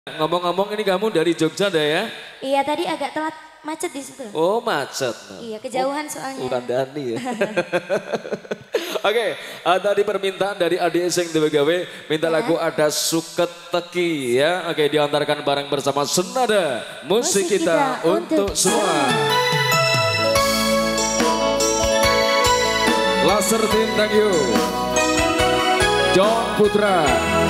Ngomong-ngomong ini kamu dari Jogja dah ya? Iya tadi agak telat macet di situ. Oh macet. Iya kejauhan soalnya. Bukan Dani ya. Oke, tadi permintaan dari ADS yang gawe minta lagu Ada Suket Teki ya. Oke, diantarkan bareng bersama Senada Musik kita untuk semua. Laser Team, thank you. John Putra.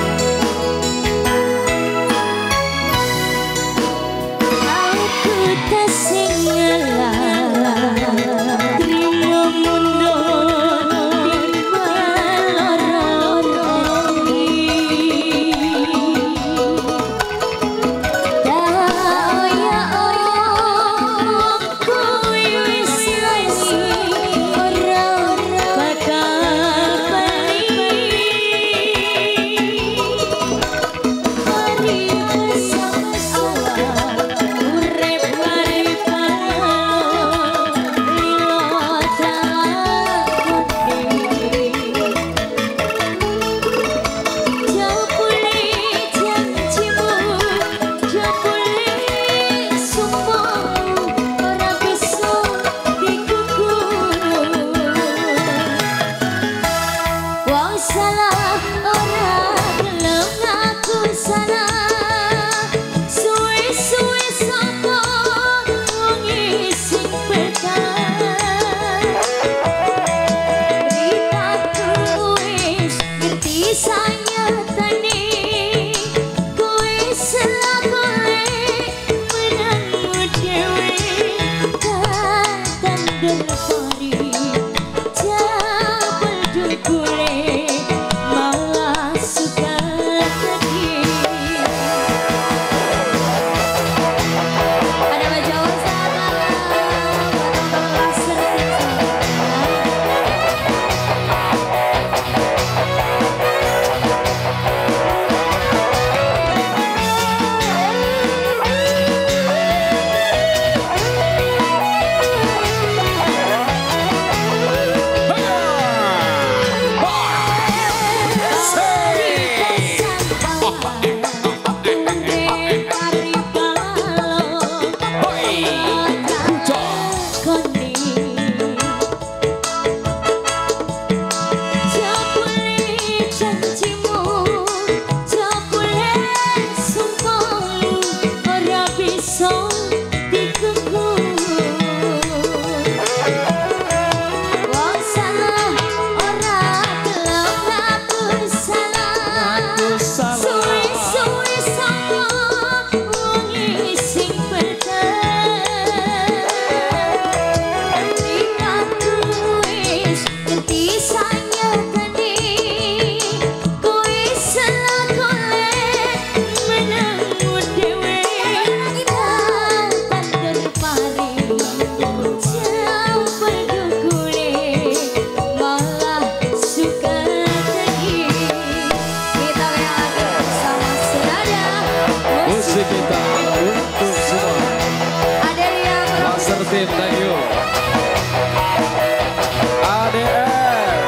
Musik kita untuk semua. Ada yang Laser Team, thank you. ADR.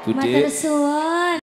Budi. Matur suwun.